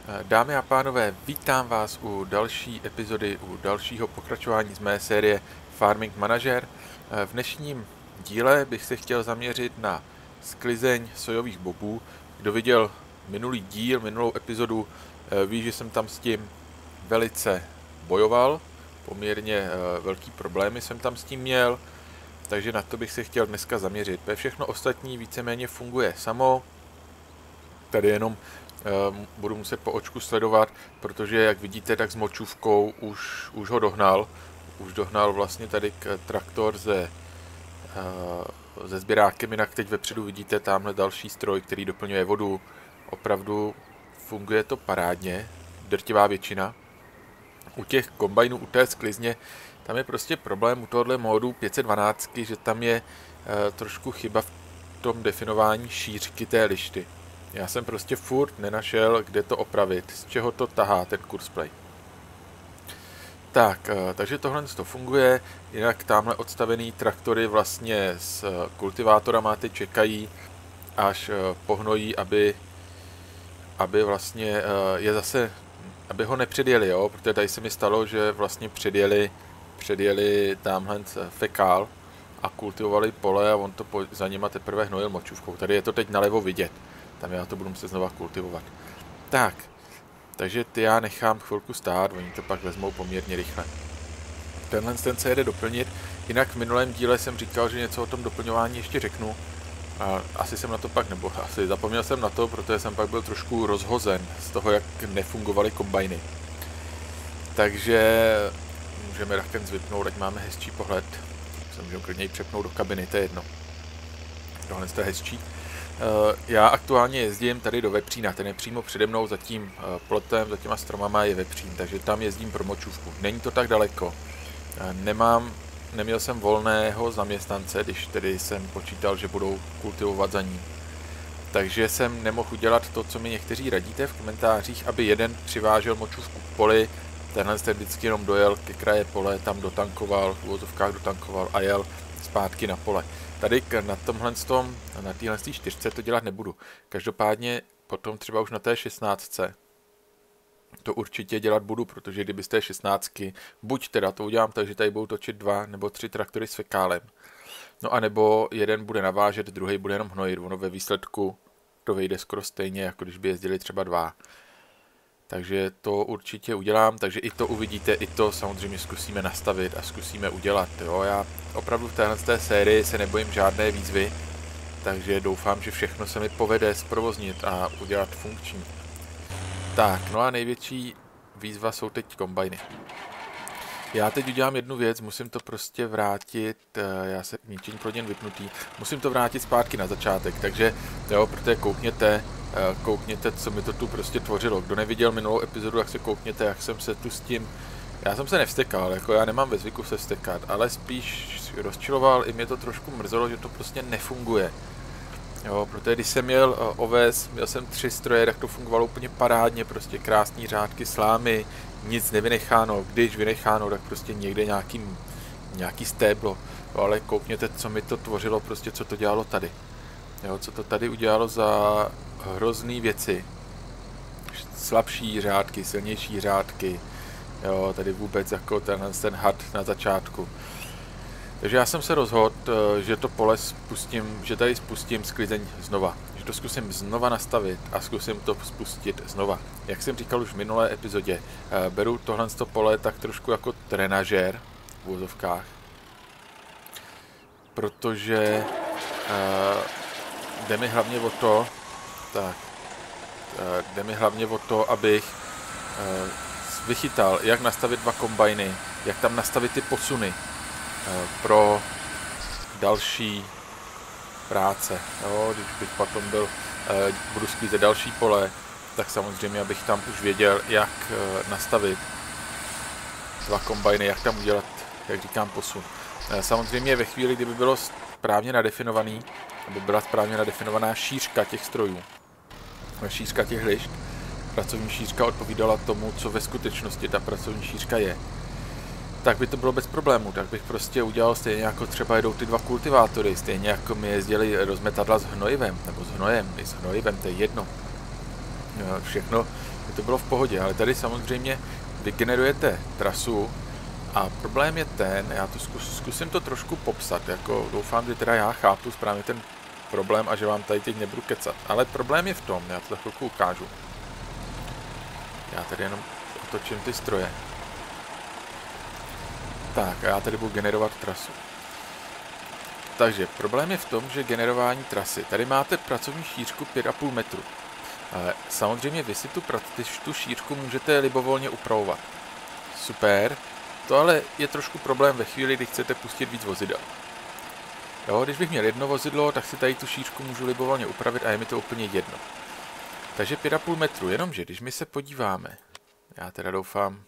Dámy a pánové, vítám vás u další epizody, u dalšího pokračování z mé série Farming Manager. V dnešním díle bych se chtěl zaměřit na sklizeň sojových bobů. Kdo viděl minulý díl, minulou epizodu, ví, že jsem tam s tím velice bojoval. Poměrně velký problémy jsem tam s tím měl, takže na to bych se chtěl dneska zaměřit. Všechno ostatní víceméně funguje samo. Tady jenom budu muset po očku sledovat, protože jak vidíte, tak s močůvkou už ho dohnal. Už dohnal vlastně tady traktor ze sběrákem, jinak teď vepředu vidíte tamhle další stroj, který doplňuje vodu. Opravdu funguje to parádně, drtivá většina. U těch kombajnů, u té sklizně, tam je prostě problém u tohohle módu 512, že tam je trošku chyba v tom definování šířky té lišty. Já jsem prostě furt nenašel, kde to opravit, z čeho to tahá ten kursplay. Tak, takže tohle to funguje, jinak tamhle odstavený traktory vlastně s kultivátorama teď čekají, až pohnojí, aby vlastně je zase, aby ho nepředjeli, jo, protože tady se mi stalo, že vlastně předjeli tamhle fekál a kultivovali pole a on to za nima teprve hnojil močůvkou. Tady je to teď nalevo vidět. Tam já to budu muset znova kultivovat. Tak, takže ty já nechám chvilku stát, oni to pak vezmou poměrně rychle. Ten se jede doplnit, jinak v minulém díle jsem říkal, že něco o tom doplňování ještě řeknu. Asi jsem na to pak, nebo asi zapomněl jsem na to, protože jsem pak byl trošku rozhozen z toho, jak nefungovaly kombajny. Takže můžeme raken vypnout, ať máme hezčí pohled. Se můžeme klidně přepnout do kabiny, to je jedno. Tohle je hezčí. Já aktuálně jezdím tady do vepřína, ten je přímo přede mnou za tím plotem, za těma stromama je vepřín, takže tam jezdím pro močůvku. Není to tak daleko. Neměl jsem volného zaměstnance, když tedy jsem počítal, že budou kultivovat za ním. Takže jsem nemohl udělat to, co mi někteří radíte v komentářích, aby jeden přivážel močůvku k poli, tenhle ten vždycky jenom dojel ke kraje pole, tam dotankoval, v uvozovkách dotankoval a jel zpátky na pole. Tady na téhle čtyřce to dělat nebudu. Každopádně potom třeba už na té 16 to určitě dělat budu, protože kdyby z té 16, buď teda to udělám tak, že tady budou točit 2 nebo 3 traktory s fekálem. No a nebo jeden bude navážet, druhý bude jenom hnojit. Ono ve výsledku to vyjde skoro stejně, jako když by jezdili třeba 2. Takže to určitě udělám, takže i to uvidíte, i to samozřejmě zkusíme nastavit a zkusíme udělat. Jo? Já opravdu v téhle sérii se nebojím žádné výzvy, takže doufám, že všechno se mi povede zprovoznit a udělat funkční. Tak, no a největší výzva jsou teď kombajny. Já teď udělám jednu věc, musím to prostě vrátit, já se ničení plodin vypnutý, musím to vrátit zpátky na začátek, takže jo, protože koukněte, co mi to tu prostě tvořilo. Kdo neviděl minulou epizodu, tak se koukněte, jak jsem se tu s tím, já jsem se nevstekal, jako já nemám ve zvyku se vstekat, ale spíš rozčiloval, i mě to trošku mrzelo, že to prostě nefunguje. Jo, protože když jsem měl oves, měl jsem 3 stroje, tak to fungovalo úplně parádně, prostě krásný řádky slámy, nic nevynecháno, když vynecháno, tak prostě někde nějaký stéblo, jo, ale koukněte, co mi to tvořilo, prostě co to dělalo tady. Jo, co to tady udělalo za hrozný věci. Slabší řádky, silnější řádky, jo, tady vůbec jako ten had na začátku. Takže já jsem se rozhodl, že to pole že tady spustím sklizeň znova. Že to zkusím znova nastavit a zkusím to spustit znova. Jak jsem říkal už v minulé epizodě, beru tohle pole tak trošku jako trenažér v uvozovkách. Protože jde mi hlavně o to, abych vychytal, jak nastavit 2 kombajny, jak tam nastavit ty posuny pro další práce. Jo, když bych potom budu sklízet další pole, tak samozřejmě abych tam už věděl, jak nastavit 2 kombajny, jak tam udělat, jak říkám, posun. Samozřejmě ve chvíli, kdyby bylo správně nadefinovaný, nebo byla správně nadefinovaná šířka těch strojů, šířka těch lišt, pracovní šířka odpovídala tomu, co ve skutečnosti ta pracovní šířka je, tak by to bylo bez problémů, tak bych prostě udělal stejně jako třeba jedou ty 2 kultivátory, stejně jako mi jezdili rozmetadla s hnojivem, nebo s hnojem, i s hnojivem, to je jedno. všechno by to bylo v pohodě, ale tady samozřejmě vygenerujete trasu a problém je ten, já to zkusím to trošku popsat, jako doufám, že teda já chápu správně ten problém a že vám tady teď nebudu kecat, ale problém je v tom, já to za chvilku ukážu. Já tady jenom otočím ty stroje. Tak, a já tady budu generovat trasu. Takže problém je v tom, že generování trasy. Tady máte pracovní šířku 5,5 metru. Samozřejmě vy si tu šířku můžete libovolně upravovat. Super. To ale je trošku problém ve chvíli, kdy chcete pustit víc vozidel. Jo, když bych měl jedno vozidlo, tak si tady tu šířku můžu libovolně upravit a je mi to úplně jedno. Takže 5,5 metru, jenomže když my se podíváme, já teda doufám,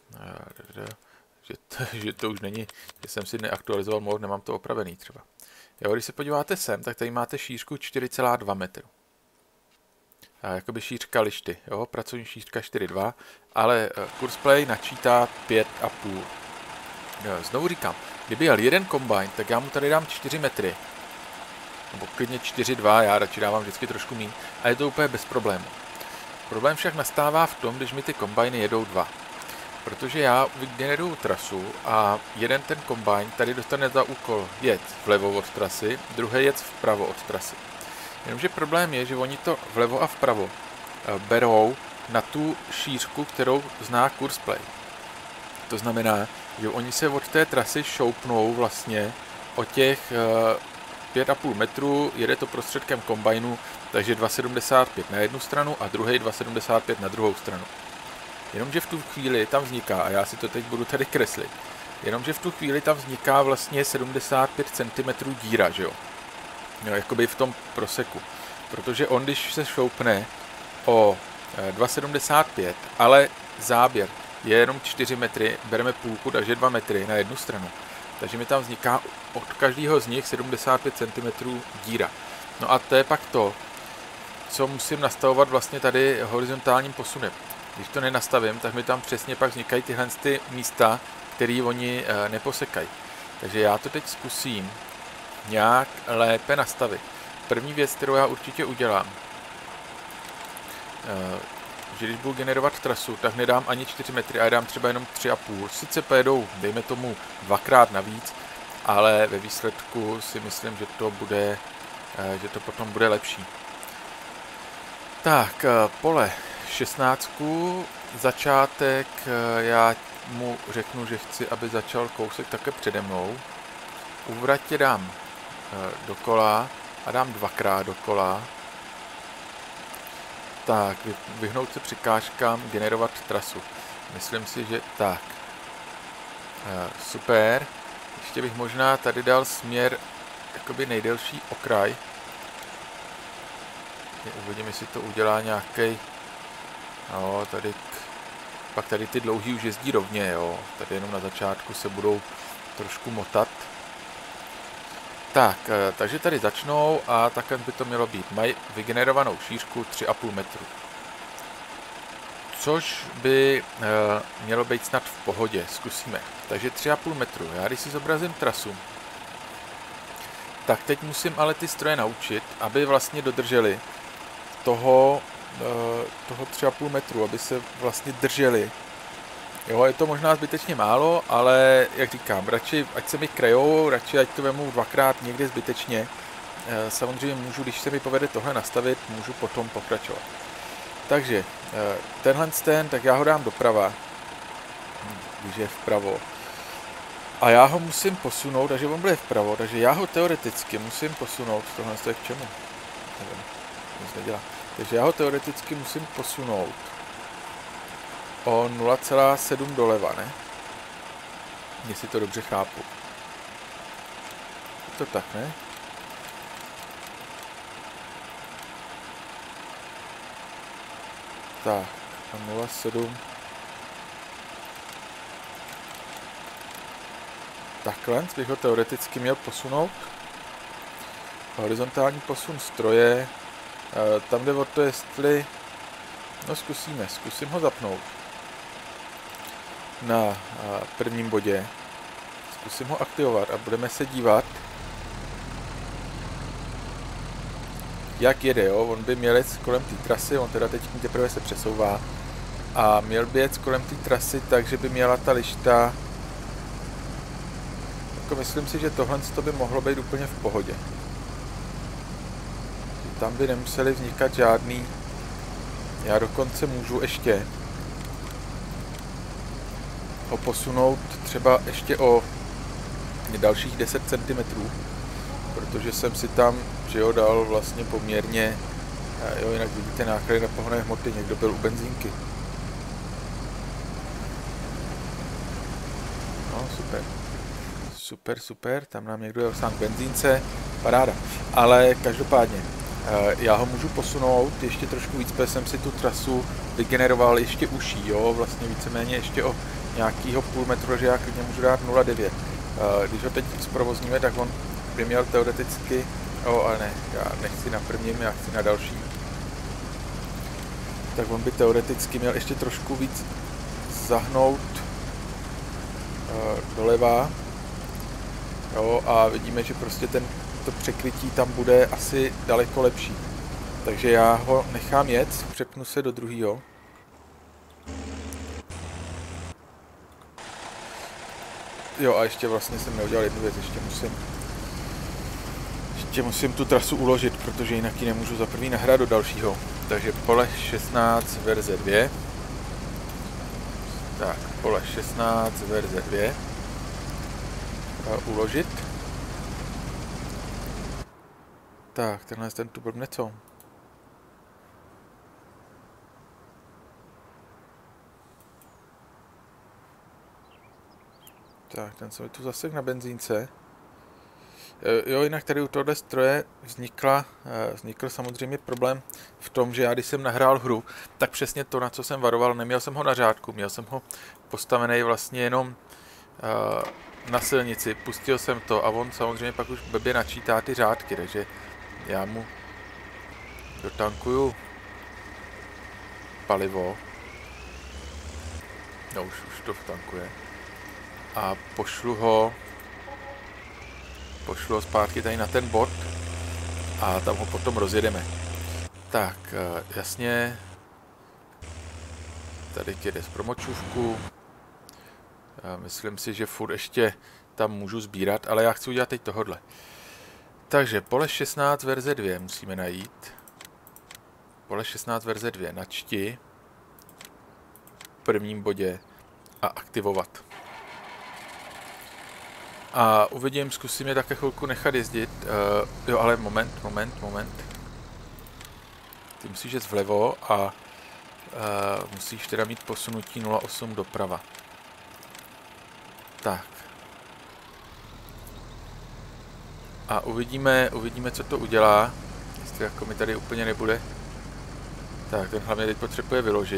že to už není, že jsem si neaktualizoval mod, nemám to opravený třeba. Jo, když se podíváte sem, tak tady máte šířku 4,2 metru. Jakoby šířka lišty, jo, pracovní šířka 4,2, ale Courseplay načítá 5,5. Znovu říkám, kdyby jel jeden kombajn, tak já mu tady dám 4 metry. Nebo klidně 4,2, já radši dávám vždycky trošku míň, a je to úplně bez problému. Problém však nastává v tom, když mi ty kombajny jedou dva. Protože já vygeneruju trasu a jeden ten kombajn tady dostane za úkol jet vlevo od trasy, druhý jet vpravo od trasy. Jenomže problém je, že oni to vlevo a vpravo berou na tu šířku, kterou zná Courseplay. To znamená, že oni se od té trasy šoupnou vlastně o těch 5,5 metru, jede to prostředkem kombajnu, takže 2,75 na jednu stranu a druhý 2,75 na druhou stranu. Jenomže v tu chvíli tam vzniká, a já si to teď budu tady kreslit, jenomže v tu chvíli tam vzniká vlastně 75 cm díra, že jo? No, jakoby v tom proseku. Protože on, když se šoupne o 2,75, ale záběr je jenom 4 metry, bereme půlku, takže 2 metry na jednu stranu. Takže mi tam vzniká od každého z nich 75 cm díra. No a to je pak to, co musím nastavovat vlastně tady horizontálním posunem. Když to nenastavím, tak mi tam přesně pak vznikají tyhle ty místa, které oni neposekají. Takže já to teď zkusím nějak lépe nastavit. První věc, kterou já určitě udělám, že když budu generovat trasu, tak nedám ani 4 metry a dám třeba jenom 3,5. Sice pojedou, dejme tomu, dvakrát navíc, ale ve výsledku si myslím, že to potom bude lepší. Tak, pole 16, začátek, já mu řeknu, že chci, aby začal kousek také přede mnou. U vratě dám dokola a dám dvakrát dokola. Tak, vyhnout se překážkám, generovat trasu. Myslím si, že tak. Super. Ještě bych možná tady dal směr jakoby nejdelší okraj. Uvidím, jestli to udělá nějaký. No, pak tady ty dlouhý už jezdí rovně, jo. Tady jenom na začátku se budou trošku motat. Tak, takže tady začnou a takhle by to mělo být. Mají vygenerovanou šířku 3,5 metru. Což by mělo být snad v pohodě. Zkusíme. Takže 3,5 metru. Já když si zobrazím trasu, tak teď musím ale ty stroje naučit, aby vlastně dodrželi toho 3,5 metru, aby se vlastně drželi. Jo, je to možná zbytečně málo, ale jak říkám, radši ať se mi krajou, radši ať to vemu dvakrát někde zbytečně. Samozřejmě můžu, když se mi povede tohle nastavit, můžu potom pokračovat. Takže tenhle tak já ho dám doprava, když je vpravo. A já ho musím posunout, takže on bude vpravo, takže já ho teoreticky musím posunout, tohle je k čemu? Nevím, nic nedělá. Takže já ho teoreticky musím posunout o 0,7 doleva, ne? Jestli to dobře chápu. Je to tak, ne? Tak, a 0,7. Takhle bych ho teoreticky měl posunout. Horizontální posun stroje. Tam jde o to, jestli... No zkusím ho zapnout. Na prvním bodě. Zkusím ho aktivovat a budeme se dívat, jak jede, jo. On by měl jet kolem té trasy, on teda teď teprve se přesouvá. A měl by jet kolem té trasy, takže by měla ta lišta. Jako myslím si, že tohle by mohlo být úplně v pohodě. Tam by nemuseli vznikat žádný. Já dokonce můžu ještě ho posunout třeba ještě o dalších 10 cm, protože jsem si tam, že jo, dal vlastně poměrně, jo, jinak vidíte náklady na pohonné hmoty, někdo byl u benzínky. No, super. Super, tam nám někdo je sám k benzínce, paráda. Ale každopádně, já ho můžu posunout ještě trošku víc, protože jsem si tu trasu vygeneroval ještě uší, jo, vlastně víceméně ještě o nějakýho půl metru, že já klidně můžu dát 0,9. Když ho teď zprovozníme, tak on by měl teoreticky, ale ne, já nechci na prvním, já chci na dalším. Tak on by teoreticky měl ještě trošku víc zahnout doleva. Jo, a vidíme, že prostě to překrytí tam bude asi daleko lepší. Takže já ho nechám jet, přepnu se do druhého. Jo, a ještě vlastně jsem neudělal jednu věc, ještě musím tu trasu uložit, protože jinak ji nemůžu za první nahrát do dalšího. Takže pole 16 verze 2. Tak, pole 16 verze 2. Uložit. Tak, ten tu blbne co? Tak, ten se mi tu zasek na benzínce. Jo, jinak tady u tohohle stroje vznikl samozřejmě problém v tom, že já když jsem nahrál hru, tak přesně to, na co jsem varoval, neměl jsem ho na řádku, měl jsem ho postavený vlastně jenom na silnici, pustil jsem to a on samozřejmě pak už blbě načítá ty řádky, takže já mu dotankuju palivo. No už to vtankuje. A pošlu ho zpátky tady na ten bod a tam ho potom rozjedeme. Tak, jasně. Tady jede z promočůvku. Myslím si, že furt ještě tam můžu sbírat, ale já chci udělat teď tohodle. Takže pole 16 verze 2 musíme najít. Pole 16 verze 2 načti v prvním bodě a aktivovat. A uvidím, zkusím je také chvilku nechat jezdit. Jo, ale moment. Ty musíš jít vlevo a musíš teda mít posunutí 0,8 doprava. Tak. A uvidíme, co to udělá. Jestli jako mi tady úplně nebude. Tak, ten hlavně teď potřebuje vyložit.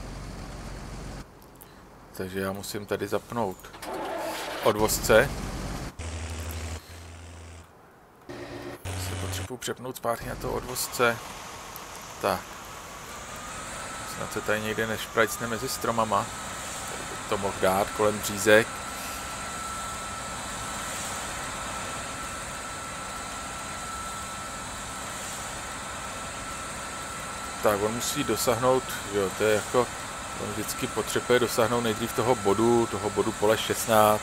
Takže já musím tady zapnout odvozce. Potřebuji přepnout zpátky na to odvozce. Tak. Snad se tady někde nešprajcne mezi stromama. Tady bych to mohl dát kolem břízek. Tak, on musí dosáhnout, jo, to je jako, on vždycky potřebuje dosáhnout nejdřív toho bodu pole 16.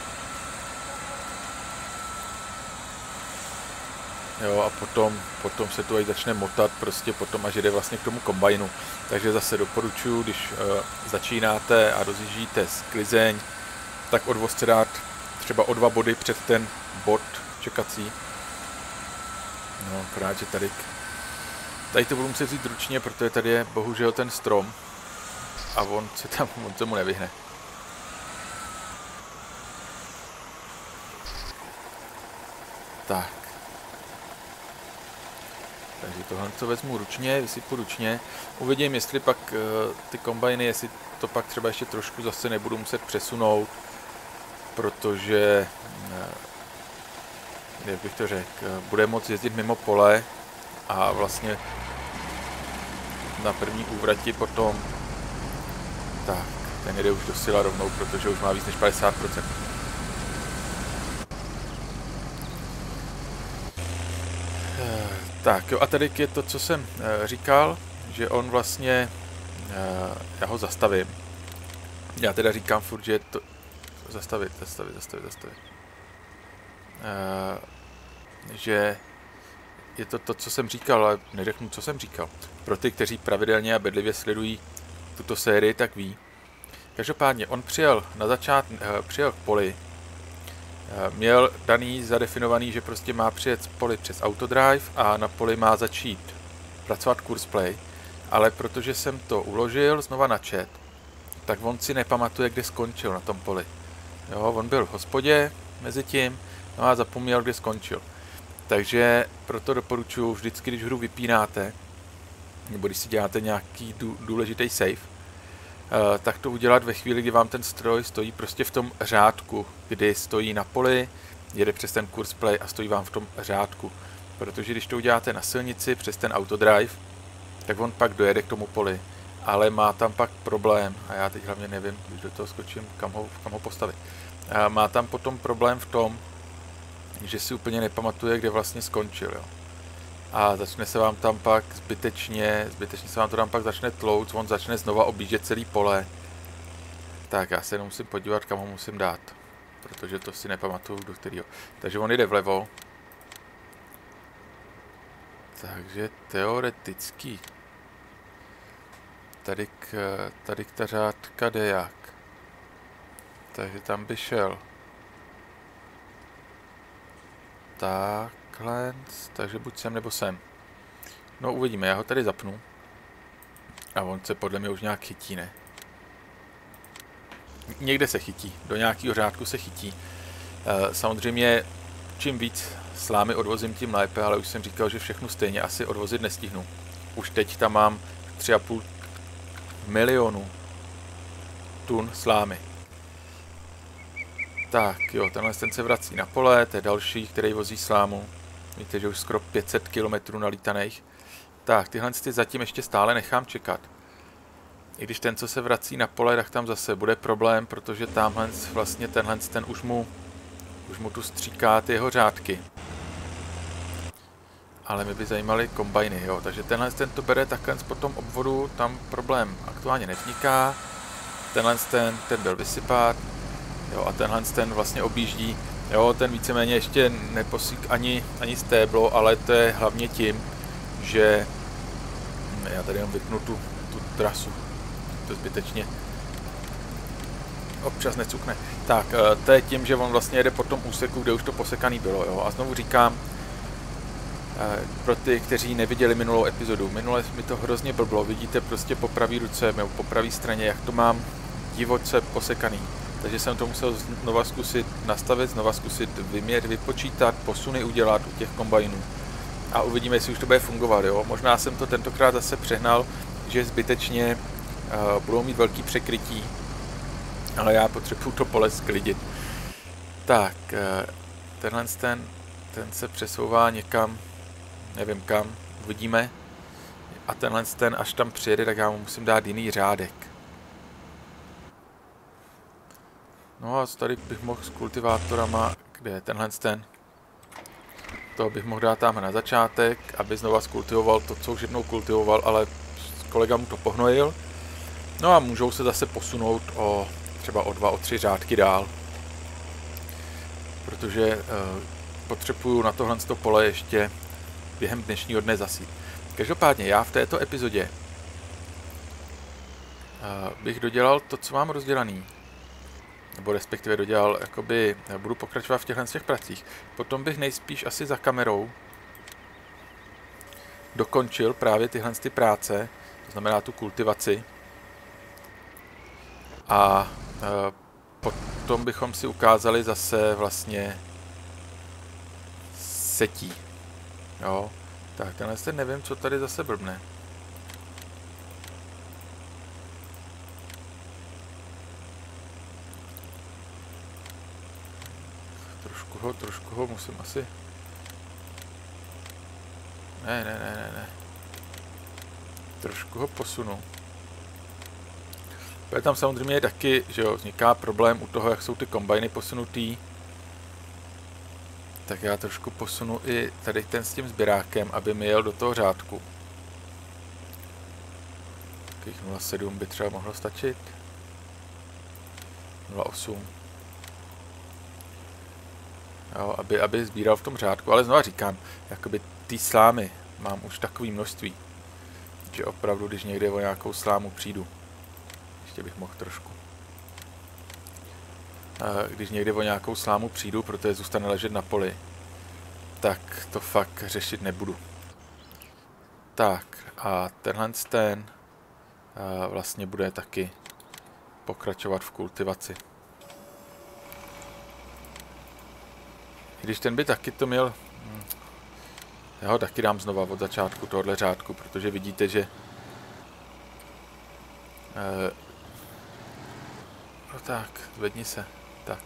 Jo, a potom se tu aj začne motat, prostě potom až jde vlastně k tomu kombajnu. Takže zase doporučuji, když začínáte a rozjíždíte sklizeň, tak odvozce dát třeba o 2 body před ten bod čekací. No, akorát, že tady to budu muset vzít ručně, protože tady je bohužel ten strom a on se mu nevyhne. Tak. Takže tohle co vezmu ručně, vysypu ručně. Uvidím, jestli pak ty kombajny, jestli to pak třeba ještě trošku zase nebudu muset přesunout, protože, jak bych to řekl, bude moct jezdit mimo pole a vlastně na první úvrati potom, tak, ten jede už do sila rovnou, protože už má víc než 50%. Tak jo, a tady je to, co jsem říkal, že on vlastně, já ho zastavím. Já teda říkám furt, že je to... Zastavit. Že je to, co jsem říkal, ale neřeknu, co jsem říkal. Pro ty, kteří pravidelně a bedlivě sledují tuto sérii, tak ví. Každopádně, on přijel k poli, měl daný, zadefinovaný, že prostě má přijet poli přes autodrive a na poli má začít pracovat CoursePlay, ale protože jsem to uložil znova na chat, tak on si nepamatuje, kde skončil na tom poli. Jo, on byl v hospodě mezi tím, no a zapomněl, kde skončil. Takže proto doporučuji vždycky, když hru vypínáte, nebo když si děláte nějaký důležitý save, tak to udělat ve chvíli, kdy vám ten stroj stojí prostě v tom řádku, kdy stojí na poli, jede přes ten CoursePlay a stojí vám v tom řádku. Protože když to uděláte na silnici přes ten autodrive, tak on pak dojede k tomu poli. Ale má tam pak problém, a já teď hlavně nevím, když do toho skočím, kam ho postavit. Má tam potom problém v tom, že si úplně nepamatuje, kde vlastně skončil. Jo. A začne se vám tam pak zbytečně se vám to tam pak začne tlouct, on začne znova objíždět celý pole. Tak já se jenom musím podívat, kam ho musím dát, protože to si nepamatuju, do kterého. Takže on jde vlevo. Takže teoreticky tady ta řádka jde jak. Takže tam by šel takhle, takže buď sem nebo sem. No uvidíme, já ho tady zapnu. A on se podle mě už nějak chytí, ne? Někde se chytí, do nějakého řádku se chytí. Samozřejmě čím víc slámy odvozím, tím lépe, ale už jsem říkal, že všechno stejně asi odvozit nestihnu. Už teď tam mám 3,5 milionu tun slámy. Tak jo, ten se vrací na pole, to je další, který vozí slámu. Víte, že už skoro 500 km nalítaných. Tak, tyhle zatím ještě stále nechám čekat. I když ten, co se vrací na pole, tak tam zase bude problém, protože tamhle vlastně ten už mu tu stříká ty jeho řádky. Ale mě by zajímaly kombajny, jo. Takže ten to bere takhle po tom obvodu, tam problém aktuálně nevzniká. Ten byl vysypat. Jo, a ten vlastně objíždí. Jo, ten víceméně ještě neposík ani stéblo, ale to je hlavně tím, že já tady jenom vypnu tu trasu. To zbytečně občas necukne. Tak, to je tím, že on vlastně jede po tom úseku, kde už to posekaný bylo. Jo. A znovu říkám, pro ty, kteří neviděli minulou epizodu, minule mi to hrozně blblo. Vidíte prostě po pravý ruce, nebo po pravý straně, jak to mám divoce posekaný. Takže jsem to musel znova zkusit nastavit, znova zkusit vyměřit, vypočítat, posuny udělat u těch kombajnů. A uvidíme, jestli už to bude fungovat. Jo? Možná jsem to tentokrát zase přehnal, že zbytečně budou mít velký překrytí, ale já potřebuju to pole sklidit. Tak, ten se přesouvá někam, nevím kam, uvidíme. A až tam přijede, tak já mu musím dát jiný řádek. No a tady bych mohl s kultivátorama, kde je ten? To bych mohl dát tam na začátek, aby znova skultivoval to, co už jednou kultivoval, ale kolega mu to pohnojil. No a můžou se zase posunout třeba o 2, o 3 řádky dál. Protože potřebuju na tohle pole ještě během dnešního dne zasít. Každopádně já v této epizodě bych dodělal to, co mám rozdělaný. Nebo respektive dodělal, jakoby budu pokračovat v těch pracích. Potom bych nejspíš asi za kamerou dokončil právě tyhle práce, to znamená tu kultivaci. A potom bychom si ukázali zase vlastně setí. Jo, tak tenhle nevím, co tady zase blbne. Trošku ho musím asi... Ne. Trošku ho posunu. Protože tam samozřejmě taky, že jo, vzniká problém u toho, jak jsou ty kombajny posunutý. tak já trošku posunu i tady ten s tím sběrákem, aby mi jel do toho řádku. Takových 0,7 by třeba mohlo stačit. 0,8. Jo, aby sbíral v tom řádku, ale znova říkám, jakoby ty slámy mám už takové množství, že opravdu, když někde o nějakou slámu přijdu, ještě bych mohl trošku. Když někde o nějakou slámu přijdu, protože zůstane ležet na poli, tak to fakt řešit nebudu. Tak a tenhle ten vlastně bude taky pokračovat v kultivaci. Když ten by taky to měl... Já ho taky dám znova od začátku tohohle řádku, protože vidíte, že... No tak, zvedni se. Tak.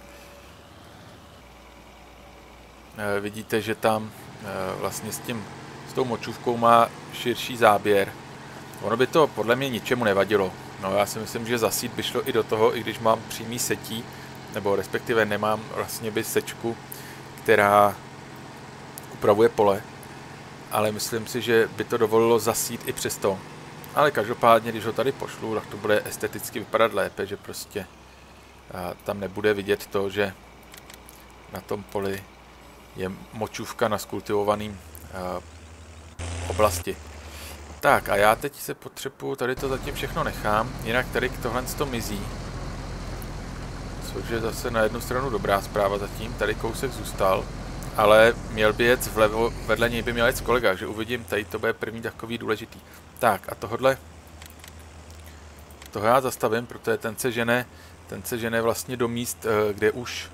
Vidíte, že tam vlastně s tou močůvkou má širší záběr. Ono by to podle mě ničemu nevadilo. No já si myslím, že zasít by šlo i do toho, i když mám přímý setí, nebo respektive nemám vlastně by sečku, která upravuje pole. Ale myslím si, že by to dovolilo zasít i přesto. Ale každopádně, když ho tady pošlu, tak to bude esteticky vypadat lépe, že prostě tam nebude vidět to, že na tom poli je močůvka na skultivovaném oblasti. Tak a já teď se potřebuji, tady to zatím všechno nechám, jinak tady tohle to mizí. Což je zase na jednu stranu dobrá zpráva zatím, tady kousek zůstal, ale měl by jet vlevo, vedle něj by měl jet kolega, že uvidím, tady to bude první takový důležitý. Tak a toho já zastavím, protože ten se žene vlastně do míst, kde už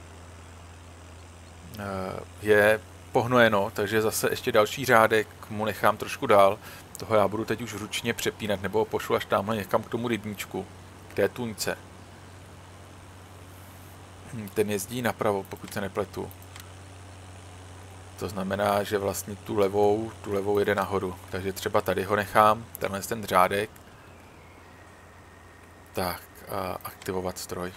je pohnojeno, takže zase ještě další řádek mu nechám trošku dál. Toho já budu teď už ručně přepínat, nebo ho pošlu až tamhle někam k tomu rybníčku, k té tůňce. Ten jezdí napravo, pokud se nepletu. To znamená, že vlastně tu levou jede nahoru. Takže třeba tady ho nechám, tenhle ten řádek. Tak, a aktivovat stroj.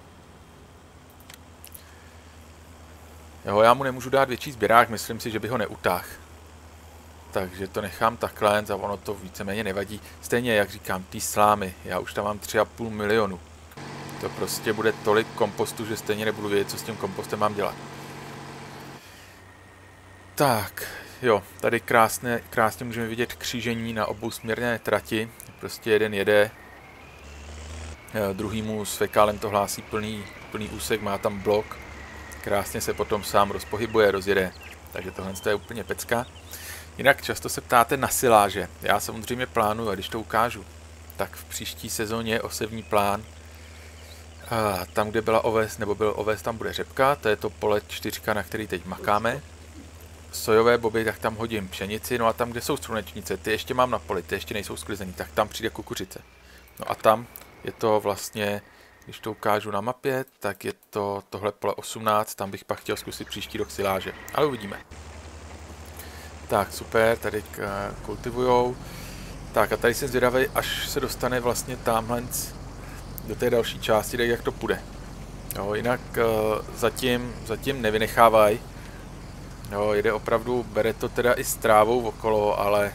Jo, já mu nemůžu dát větší sběrák, myslím si, že by ho neutáhl. Takže to nechám takhle, a ono to víceméně nevadí. Stejně, jak říkám, ty slámy, já už tam mám 3,5 milionu. To prostě bude tolik kompostu, že stejně nebudu vědět, co s tím kompostem mám dělat. Tak, jo, tady krásně můžeme vidět křížení na obousměrné trati. Prostě jeden jede, druhýmu s fekálem to hlásí plný úsek, má tam blok. Krásně se potom sám rozpohybuje, rozjede. Takže tohle je úplně pecka. Jinak často se ptáte na siláže. Já samozřejmě plánuju, a když to ukážu, tak v příští sezóně osevní plán. A tam, kde byla oves, nebo byl oves, tam bude řepka, to je to pole 4, na který teď makáme. Sojové boby, tak tam hodím pšenici, no a tam, kde jsou slunečnice, ty ještě mám na poli, ty ještě nejsou sklizený, tak tam přijde kukuřice. No a tam je to vlastně, když to ukážu na mapě, tak je to tohle pole 18, tam bych pak chtěl zkusit příští rok siláže, ale uvidíme. Tak, super, tady kultivujou. Tak a tady jsem zvědavý, až se dostane vlastně tamhle do té další části, tak jak to půjde. Jo, jinak zatím nevynechávají. Jo, jede opravdu, bere to teda i s trávou okolo, ale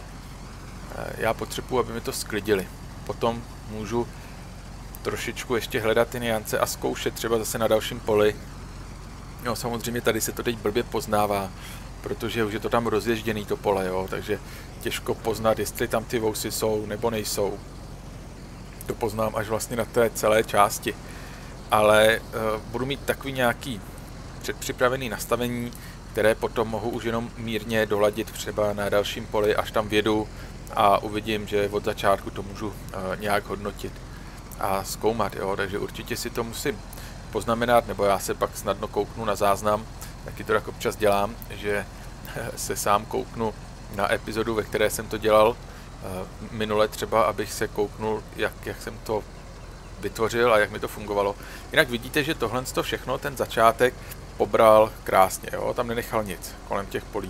já potřebuji, aby mi to sklidili. Potom můžu trošičku ještě hledat ty niance a zkoušet třeba zase na dalším poli. No samozřejmě tady se to teď blbě poznává, protože už je to tam rozježděný to pole, jo, takže těžko poznat, jestli tam ty vousy jsou nebo nejsou. To poznám až vlastně na té celé části. Ale budu mít takový nějaký předpřipravený nastavení, které potom mohu už jenom mírně doladit třeba na dalším poli, až tam vjedu a uvidím, že od začátku to můžu nějak hodnotit a zkoumat, jo, takže určitě si to musím poznamenat, nebo já se pak snadno kouknu na záznam, taky to tak občas dělám, že se sám kouknu na epizodu, ve které jsem to dělal minule třeba, abych se kouknul, jak jsem to vytvořil a jak mi to fungovalo. Jinak vidíte, že tohle všechno, ten začátek pobral krásně, jo? Tam nenechal nic kolem těch polí.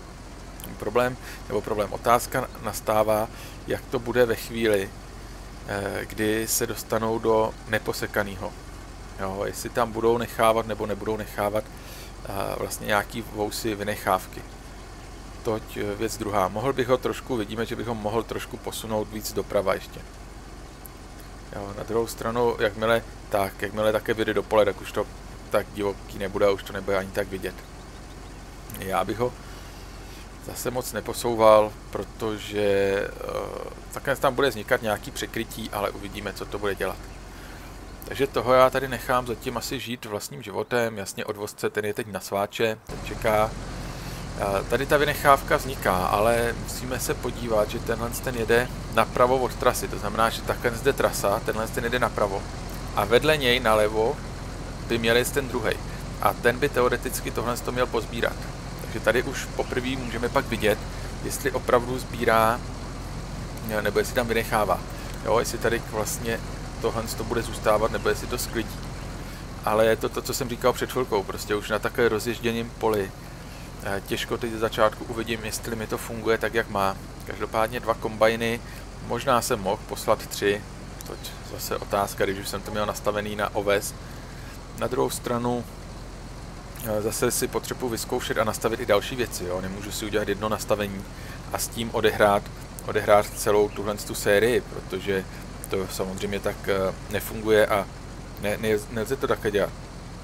Otázka nastává, jak to bude ve chvíli, kdy se dostanou do neposekaného. Jo? Jestli tam budou nechávat nebo nebudou nechávat vlastně nějaký vousy vynechávky. Toť věc druhá. Mohl bych ho trošku, vidíme, že bych ho mohl trošku posunout víc doprava ještě. Jo, na druhou stranu, jakmile také vyjde do pole, tak už to tak divoký nebude, už to nebude ani tak vidět. Já bych ho zase moc neposouval, protože také tam bude vznikat nějaký překrytí, ale uvidíme, co to bude dělat. Takže toho já tady nechám zatím asi žít vlastním životem, jasně odvozce, ten je teď na sváče, ten čeká. Tady ta vynechávka vzniká, ale musíme se podívat, že tenhle ten jede napravo od trasy, to znamená, že takhle zde trasa, tenhle ten jede napravo a vedle něj nalevo by měl jít ten druhej a ten by teoreticky tohle to měl pozbírat. Takže tady už poprvé můžeme pak vidět, jestli opravdu sbírá, nebo jestli tam vynechává. Jo, jestli tady vlastně tohle to bude zůstávat, nebo jestli to sklidí. Ale je to, co jsem říkal před chvilkou, prostě už na takové rozježděném poli. Těžko teď ze začátku uvidím, jestli mi to funguje tak, jak má. Každopádně 2 kombajny, možná jsem mohl poslat 3, to zase otázka, když už jsem to měl nastavený na oves. Na druhou stranu zase si potřebuji vyzkoušet a nastavit i další věci, jo? Nemůžu si udělat jedno nastavení a s tím odehrát celou tuhle sérii, protože to samozřejmě tak nefunguje a nelze to také dělat.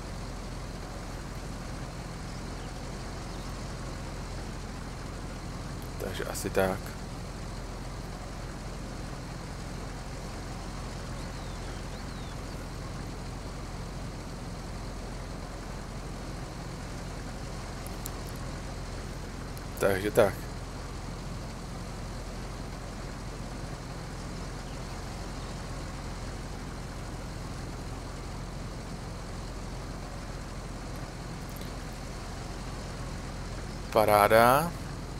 Takže asi tak. Takže tak. Paráda.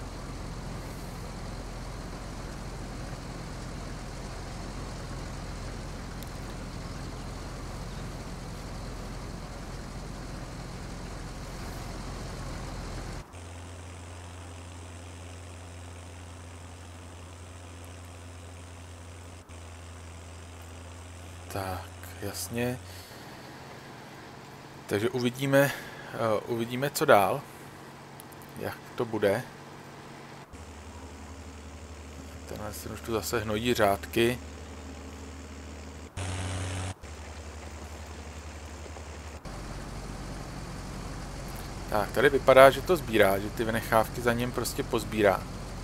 Tak, jasně. Takže uvidíme, co dál. Jak to bude. Tenhle si už tu zase hnojí řádky. Tak, tady vypadá, že to sbírá, že ty vynechávky za ním prostě pozbírá.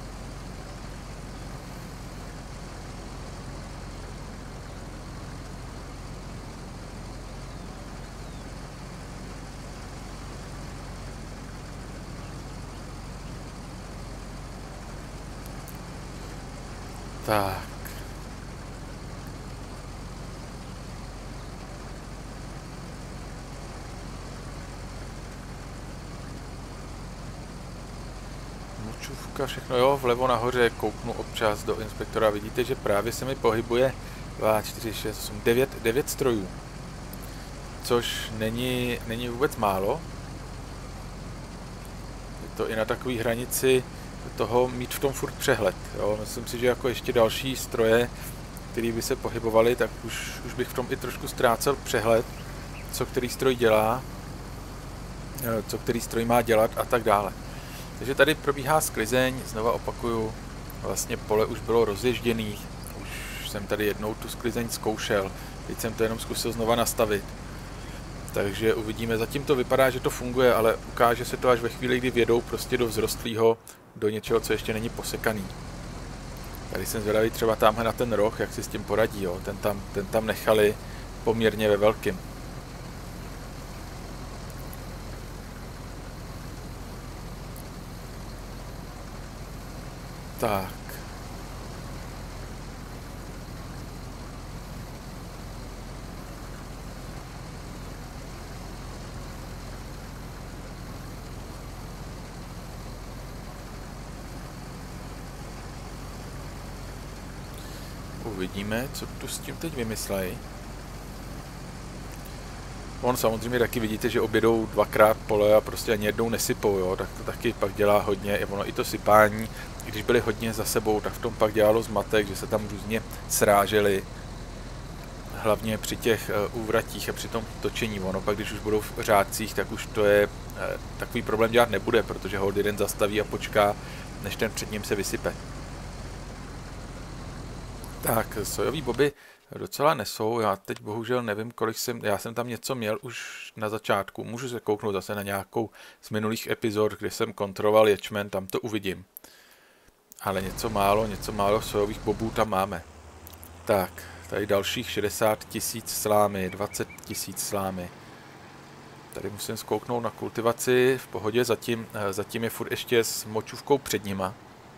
Tak. Močůvka, všechno jo, vlevo nahoře kouknu občas do inspektora. Vidíte, že právě se mi pohybuje 2, 4, 6, 8, 9 strojů. Což není vůbec málo. Je to i na takové hranici toho mít v tom furt přehled. Jo? Myslím si, že jako ještě další stroje, které by se pohybovaly, tak už bych v tom i trošku ztrácel přehled, co který stroj dělá, co který stroj má dělat a tak dále. Takže tady probíhá sklizeň, znova opakuju, vlastně pole už bylo rozježděný, už jsem tady jednou tu sklizeň zkoušel, teď jsem to jenom zkusil znova nastavit. Takže uvidíme, zatím to vypadá, že to funguje, ale ukáže se to až ve chvíli, kdy vjedou prostě do vzrostlého, do něčeho, co ještě není posekaný. Tady jsem zvědavý třeba tamhle na ten roh, jak si s tím poradí, jo. Ten tam nechali poměrně ve velkým. Tak. Uvidíme, co tu s tím teď vymyslej. On samozřejmě taky vidíte, že objedou 2krát pole a prostě ani jednou nesypou, jo, tak to taky pak dělá hodně, ono i to sypání, když byli hodně za sebou, tak v tom pak dělalo zmatek, že se tam různě sráželi. hlavně při těch úvratích a při tom točení. Ono pak, když už budou v řádcích, tak už to je takový problém dělat nebude, protože hold jeden zastaví a počká, než ten před ním se vysype. Tak, sojový boby docela nesou, já teď bohužel nevím, kolik já jsem tam něco měl už na začátku, můžu se kouknout zase na nějakou z minulých epizod, kde jsem kontroloval ječmen, tam to uvidím. Ale něco málo sojových bobů tam máme. Tak, tady dalších 60 000 slámy, 20 000 slámy. Tady musím zkouknout na kultivaci, v pohodě, zatím je furt ještě s močůvkou před nima.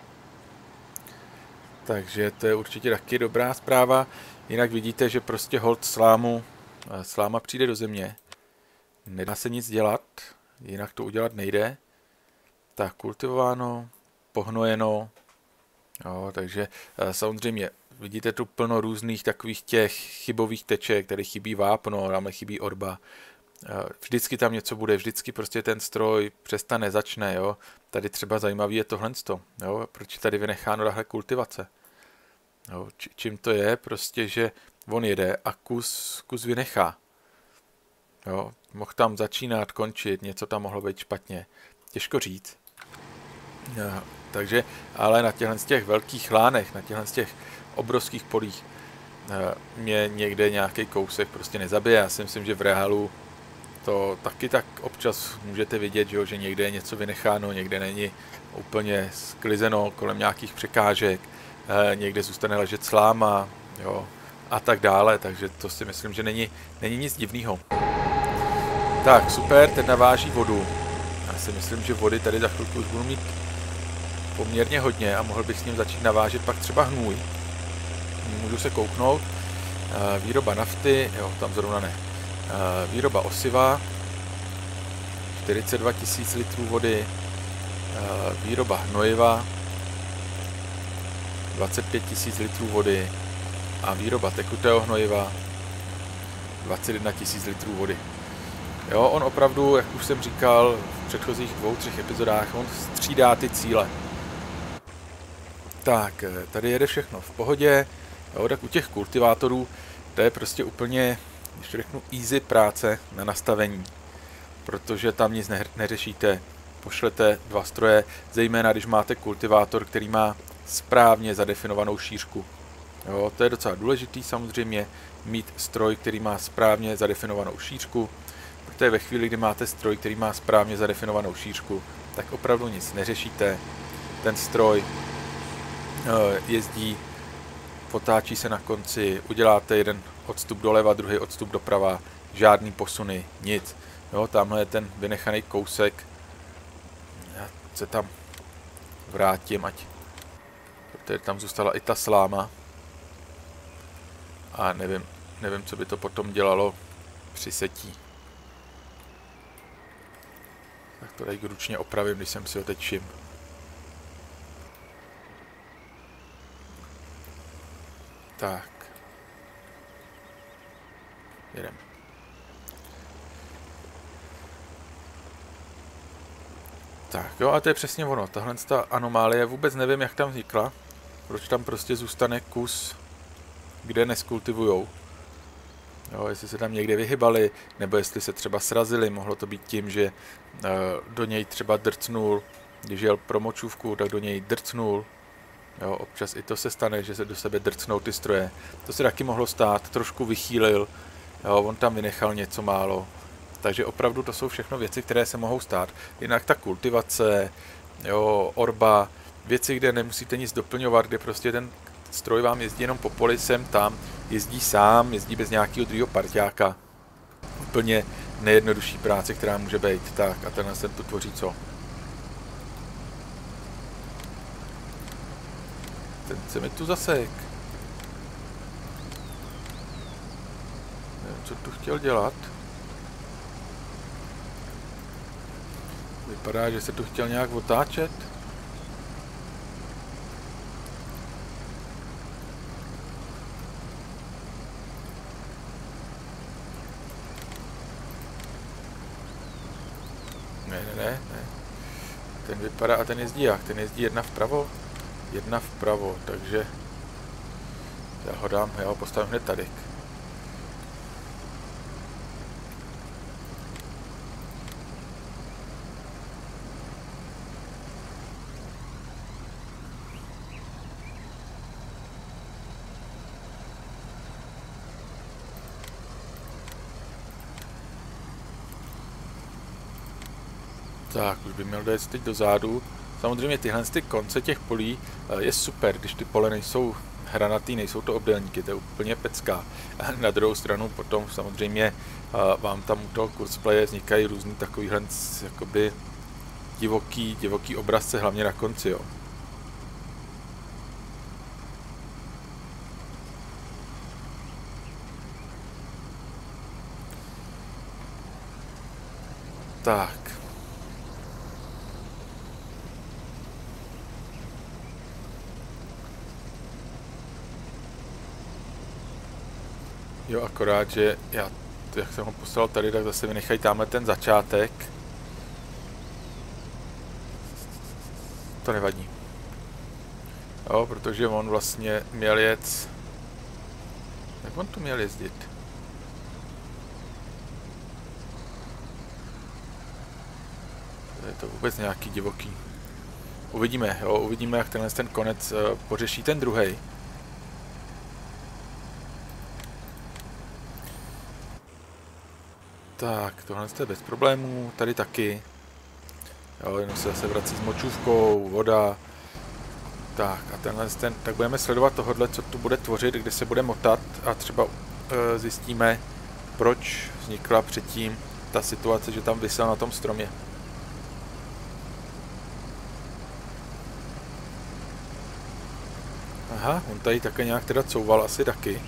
Takže to je určitě taky dobrá zpráva. Jinak vidíte, že prostě hold sláma přijde do země. Nedá se nic dělat, jinak to udělat nejde. Tak kultivováno, pohnojeno. Jo, takže samozřejmě vidíte tu plno různých takových těch chybových teček, tady chybí vápno, tamhle chybí orba. Vždycky tam něco bude, vždycky prostě ten stroj přestane, začne, jo. Tady třeba zajímavý je tohle, jo, proč tady vynecháno tahle kultivace. Jo, čím to je, prostě, že on jede a kus vynechá. Jo, mohl tam začínat, končit, něco tam mohlo být špatně. Těžko říct. Jo, takže, ale na těchto těch velkých lánech, na těchto těch obrovských polích mě někde nějaký kousek prostě nezabije. Já si myslím, že v reálu to taky tak občas můžete vidět, že někde je něco vynecháno, někde není úplně sklizeno kolem nějakých překážek, někde zůstane ležet sláma, jo, a tak dále, takže to si myslím, že není nic divného. Tak, super, teď naváží vodu. Já si myslím, že vody tady za chvilku už budu mít poměrně hodně a mohl bych s ním začít navážet pak třeba hnůj. Můžu se kouknout. Výroba nafty, jo, tam zrovna ne. Výroba osiva, 42 000 litrů vody, výroba hnojiva, 25 000 litrů vody a výroba tekutého hnojiva, 21 000 litrů vody. Jo, on opravdu, jak už jsem říkal v předchozích 2-3 epizodách, on střídá ty cíle. Tak, tady jede všechno v pohodě, jo, tak u těch kultivátorů to je prostě úplně, když to řeknu, easy práce na nastavení, protože tam nic neřešíte, pošlete 2 stroje, zejména když máte kultivátor, který má správně zadefinovanou šířku. Jo, to je docela důležitý samozřejmě, mít stroj, který má správně zadefinovanou šířku, protože ve chvíli, kdy máte stroj, který má správně zadefinovanou šířku, tak opravdu nic neřešíte, ten stroj jezdí, potáčí se na konci, uděláte jeden odstup doleva, druhý odstup doprava, žádný posuny, nic. Jo, tamhle je ten vynechaný kousek. Já se tam vrátím, protože tam zůstala i ta sláma. A nevím, co by to potom dělalo při setí. Tak to tady ručně opravím, když jsem si ho teď všiml. Tak. Jedem. Tak jo, a to je přesně ono. Tahle ta anomálie, vůbec nevím, jak tam vznikla. Proč tam prostě zůstane kus, kde neskultivujou. Jo, jestli se tam někde vyhybali, nebo jestli se třeba srazili, mohlo to být tím, že do něj třeba drcnul, když jel pro močůvku, tak do něj drcnul. Jo, občas i to se stane, že se do sebe drcnou ty stroje. To se taky mohlo stát, trošku vychýlil, jo, on tam vynechal něco málo. Takže opravdu to jsou všechno věci, které se mohou stát. Jinak ta kultivace, jo, orba, věci, kde nemusíte nic doplňovat, kde prostě ten stroj vám jezdí jenom po poli, sem tam, jezdí sám, jezdí bez nějakého druhého parťáka. Úplně nejjednodušší práce, která může být. Tak a tenhle se tu tvoří co? Ten se mi tu zasek. Nevím, co tu chtěl dělat. Vypadá, že se tu chtěl nějak otáčet. Ne. Ten vypadá a ten jezdí jak? Ten jezdí jedna vpravo, takže já ho postavím hned tady. Tak, už by měl dojet teď dozadu. Samozřejmě tyhle ty konce těch polí je super, když ty pole nejsou hranatý, nejsou to obdélníky, to je úplně pecká. Na druhou stranu potom samozřejmě vám tam u toho kurzplaye vznikají různý takovýhle jakoby divoký obrazce, hlavně na konci, jo. Tak. Jo, akorát, že já, jak jsem ho poslal tady, tak zase vynechají tamhle ten začátek. To nevadí. Jo, protože on vlastně měl jet... Jak on tu měl jezdit? Je to vůbec nějaký divoký. Uvidíme, jo, uvidíme, jak ten konec pořeší ten druhej. Tak, tohle je bez problémů, tady taky. Jo, jenom se zase vrací s močůvkou, voda. Tak, a tak budeme sledovat tohle, co tu bude tvořit, kde se bude motat a třeba zjistíme, proč vznikla předtím ta situace, že tam visel na tom stromě. Aha, on tady také nějak teda couval asi taky.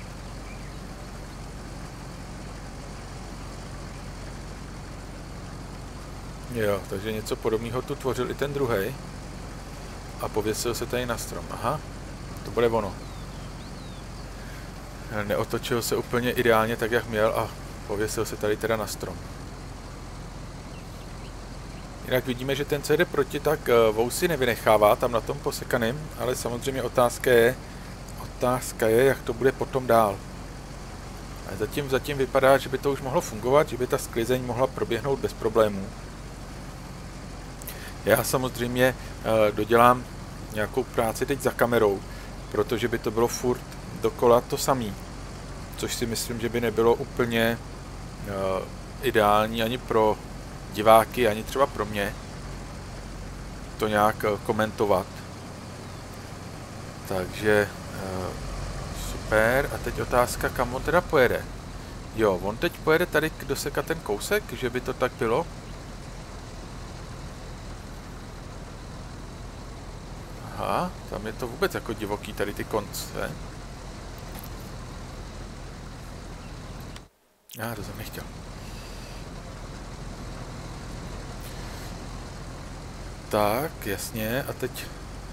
Jo, takže něco podobného tu tvořil i ten druhej. A pověsil se tady na strom. Aha, to bude ono. Neotočil se úplně ideálně tak, jak měl a pověsil se tady teda na strom. Jinak vidíme, že ten, co jde proti, tak vousy nevynechává tam na tom posekaném, ale samozřejmě otázka je, jak to bude potom dál. A zatím vypadá, že by to už mohlo fungovat, že by ta sklizeň mohla proběhnout bez problémů. Já samozřejmě dodělám nějakou práci teď za kamerou, protože by to bylo furt dokola to samý. Což si myslím, že by nebylo úplně ideální ani pro diváky, ani třeba pro mě to nějak komentovat. Takže super. A teď otázka, kam on teda pojede. Jo, on teď pojede tady dosekat ten kousek, že by to tak bylo. Aha, tam je to vůbec jako divoký, tady ty konce. To jsem nechtěl. Tak, jasně, a teď...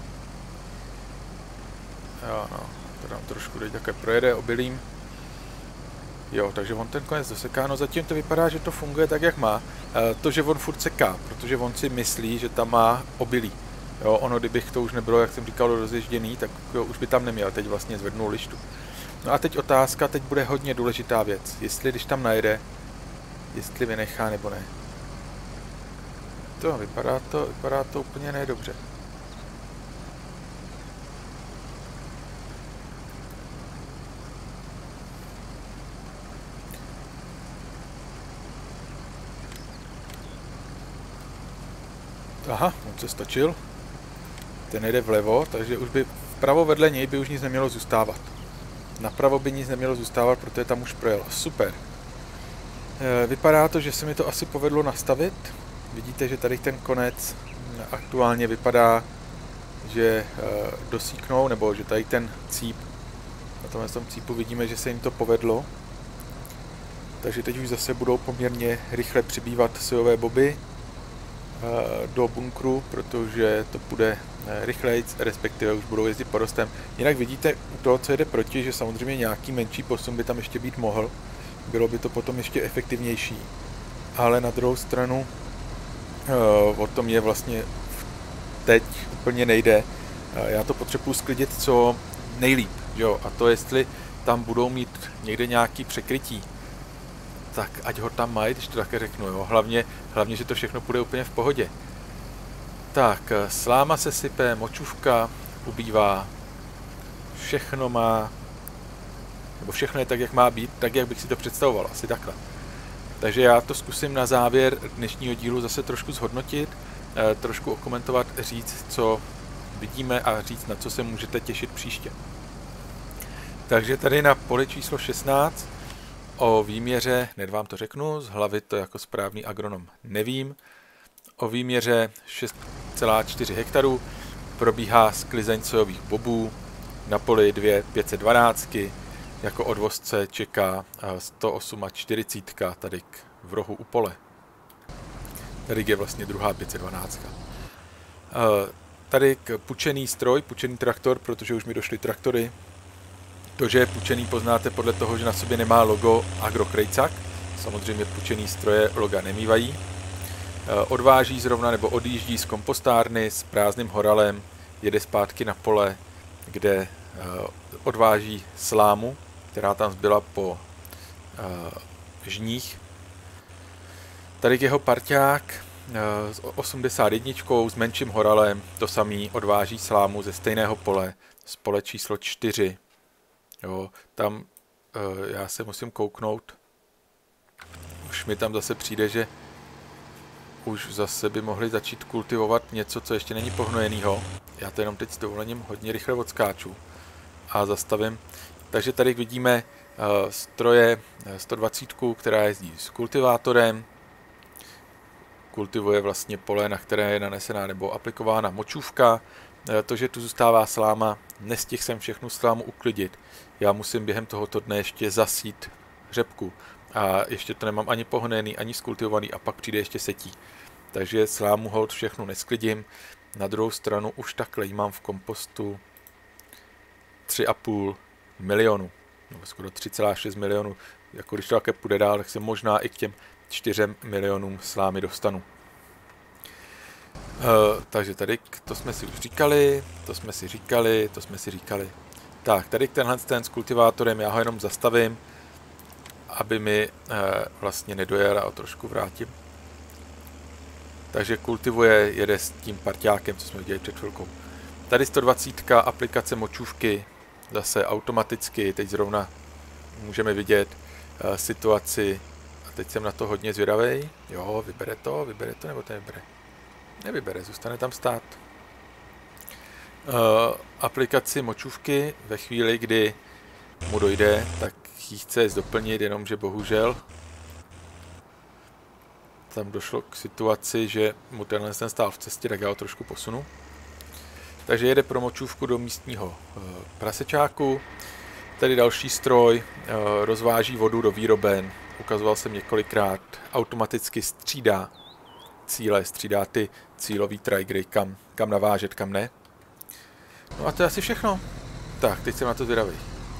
Jo, no, to dám trošku, teď také projede obilím. Jo, takže on ten konec doseká, no zatím to vypadá, že to funguje tak, jak má. To, že on furt seká, protože on si myslí, že tam má obilí. Jo, ono, kdybych to už nebylo, jak jsem říkal, rozježděný, tak jo, už by tam neměl, teď vlastně zvednul lištu. No a teď otázka, teď bude hodně důležitá věc, jestli když tam najede, jestli vynechá nebo ne. To vypadá to úplně nedobře. Aha, on se stočil. Ten jede vlevo, takže už by vpravo vedle něj by už nic nemělo zůstávat. Napravo by nic nemělo zůstávat, protože tam už projel. Super. Vypadá to, že se mi to asi povedlo nastavit. Vidíte, že tady ten konec aktuálně vypadá, že dosíknou, nebo že tady ten cíp, na tomhle cípu vidíme, že se jim to povedlo. Takže teď už zase budou poměrně rychle přibývat sojové boby do bunkru, protože to bude rychlejc, respektive už budou jezdit porostem. Jinak vidíte u toho, co jede proti, že samozřejmě nějaký menší posun by tam ještě být mohl. Bylo by to potom ještě efektivnější. Ale na druhou stranu o tom je vlastně teď úplně nejde. Já to potřebuji sklidit co nejlíp, jo? A to jestli tam budou mít někde nějaký překrytí, tak ať ho tam mají, když to také řeknu, jo. Hlavně, že to všechno půjde úplně v pohodě. Tak, sláma se sype, močůvka ubývá, všechno má, nebo všechno je tak, jak má být, tak, jak bych si to představoval, asi takhle. Takže já to zkusím na závěr dnešního dílu zase trošku zhodnotit, trošku okomentovat, říct, co vidíme a říct, na co se můžete těšit příště. Takže tady na poli číslo 16 o výměře, hned vám to řeknu, z hlavy to jako správný agronom nevím, o výměře 6,4 hektarů probíhá sklizeň sojových bobů, na poli 2 512, jako odvozce čeká 148 tady v rohu u pole. Tady je vlastně druhá 512. Tady pučený stroj, pučený traktor, protože už mi došly traktory. To, že je pučený, poznáte podle toho, že na sobě nemá logo Agrokrajcak. Samozřejmě pučený stroje loga nemývají. Odváží zrovna nebo odjíždí z kompostárny s prázdným horalem, jede zpátky na pole, kde odváží slámu, která tam zbyla po žních. Tady jeho parťák s 81 s menším horalem, to samý odváží slámu ze stejného pole, z pole číslo 4. Jo, tam já se musím kouknout. Už mi tam zase přijde, že už zase by mohli začít kultivovat něco, co ještě není pohnojenýho. Já to jenom teď s dovolením hodně rychle odskáču a zastavím. Takže tady vidíme stroje 120, která jezdí s kultivátorem. Kultivuje vlastně pole, na které je nanesená nebo aplikována močůvka. To, že tu zůstává sláma, nestihl jsem všechnu slámu uklidit. Já musím během tohoto dne ještě zasít řepku. A ještě to nemám ani pohnojený, ani skultivovaný a pak přijde ještě setí. Takže slámu hold všechnu nesklidím. Na druhou stranu už takhle jí mám v kompostu 3,5 milionu. No, skoro 3,6 milionů. Jako když to také půjde dál, tak se možná i k těm 4 milionům slámy dostanu. Takže tady to jsme si už říkali, to jsme si říkali. Tak, tady tenhle ten s kultivátorem, já ho jenom zastavím, aby mi vlastně nedojel a o trošku vrátím. Takže kultivuje, jede s tím parťákem, co jsme viděli před chvilkou. Tady 120, aplikace močůvky, zase automaticky, teď zrovna můžeme vidět situaci, a teď jsem na to hodně zvědavej. Jo, vybere to nebo to nevybere? Nevybere, zůstane tam stát. Aplikaci močůvky ve chvíli, kdy mu dojde, tak ji chce doplnit, jenomže bohužel tam došlo k situaci, že mu ten stál v cestě, tak já ho trošku posunu. Takže jede pro močůvku do místního prasečáku. Tady další stroj, rozváží vodu do výroben, ukazoval jsem několikrát, automaticky střídá cíle, střídá ty cílový triggery, kam navážet, kam ne. No a to je asi všechno. Tak, teď jsem na to zvědavý.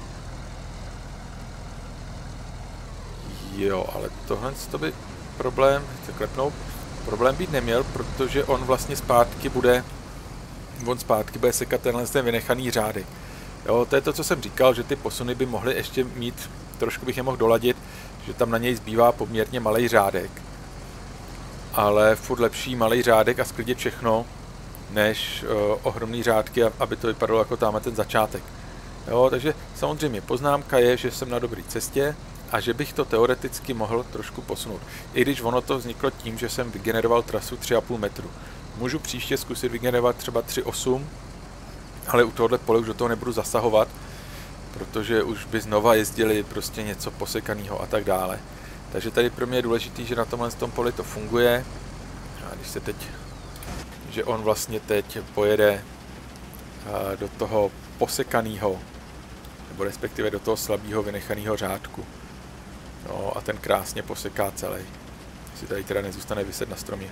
Jo, ale tohle to by problém, chci klepnout, problém být neměl, protože on vlastně zpátky bude sekat tenhle ten vynechaný řádek. Jo, to je to, co jsem říkal, že ty posuny by mohly ještě mít, trošku bych je mohl doladit, že tam na něj zbývá poměrně malej řádek. Ale furt lepší malej řádek a sklidit všechno, než ohromný řádky, aby to vypadalo jako tamhle ten začátek. Jo, takže samozřejmě poznámka je, že jsem na dobré cestě a že bych to teoreticky mohl trošku posunout. I když ono to vzniklo tím, že jsem vygeneroval trasu 3,5 metru. Můžu příště zkusit vygenerovat třeba 3,8, ale u tohohle pole už do toho nebudu zasahovat, protože už by znova jezdili prostě něco posekaného a tak dále. Takže tady pro mě je důležité, že na tomhle poli to funguje. A když se teď, že on vlastně teď pojede do toho posekaného, nebo respektive do toho slabého vynechaného řádku. No a ten krásně poseká celý. Si tady teda nezůstane viset na stromě.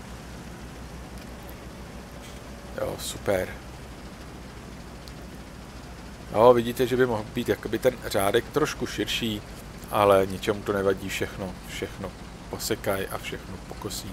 Jo, super. No, vidíte, že by mohl být jakoby ten řádek trošku širší, ale ničemu to nevadí, všechno posekaj a všechno pokosí.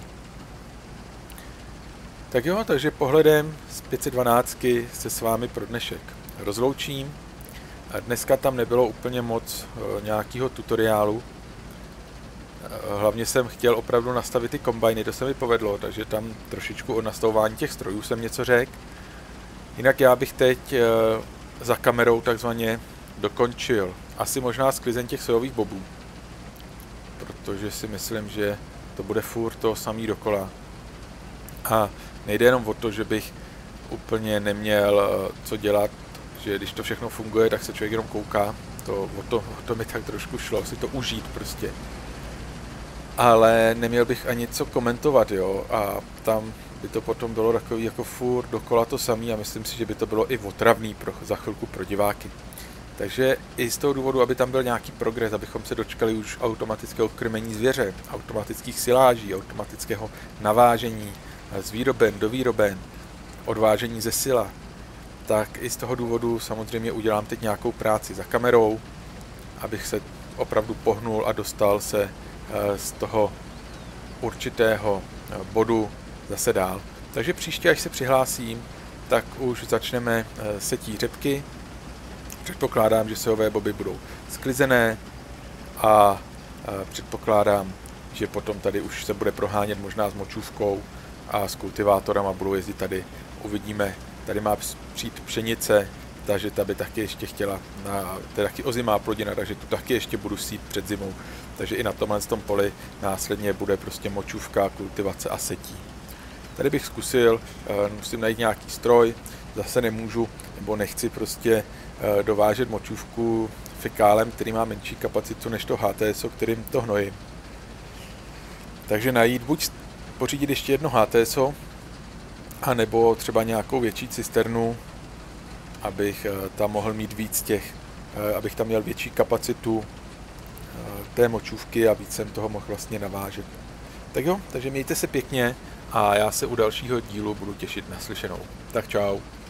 Tak jo, takže pohledem z 512 se s vámi pro dnešek rozloučím. Dneska tam nebylo úplně moc nějakého tutoriálu. Hlavně jsem chtěl opravdu nastavit ty kombajny, to se mi povedlo, takže tam trošičku o nastavování těch strojů jsem něco řekl. Jinak já bych teď za kamerou takzvaně dokončil asi možná sklizeň těch sojových bobů. protože si myslím, že to bude furt to samý dokola. A nejde jenom o to, že bych úplně neměl co dělat, že když to všechno funguje, tak se člověk jenom kouká. O to mi tak trošku šlo, si to užít prostě. Ale neměl bych ani co komentovat, jo, a tam by to potom bylo takový jako furt dokola to samý a myslím si, že by to bylo i otravný za chvilku pro diváky. Takže i z toho důvodu, aby tam byl nějaký progres, abychom se dočkali už automatického krmení zvěře, automatických siláží, automatického navážení z výroben do výroben, odvážení ze sila, tak i z toho důvodu samozřejmě udělám teď nějakou práci za kamerou, abych se opravdu pohnul a dostal se z toho určitého bodu zase dál. Takže příště, až se přihlásím, tak už začneme setí řepky. Předpokládám, že sojové boby budou sklizené a předpokládám, že potom tady už se bude prohánět možná s močůvkou a s kultivátorem a budou jezdit tady. Uvidíme, tady má přijít pšenice, takže ta by taky ještě chtěla, to je taky ozimá plodina, takže tu taky ještě budu sít před zimou. Takže i na tomhle poli následně bude prostě močůvka, kultivace a setí. Tady bych zkusil, musím najít nějaký stroj, zase nemůžu, nebo nechci prostě dovážet močůvku fekálem, který má menší kapacitu než to HTSO, kterým to hnojím. Takže najít, buď pořídit ještě jedno HTSO, anebo třeba nějakou větší cisternu, abych tam mohl mít víc těch, abych tam měl větší kapacitu té močůvky a víc jsem toho mohl vlastně navážet. Tak jo, takže mějte se pěkně a já se u dalšího dílu budu těšit na slyšenou. Tak čau.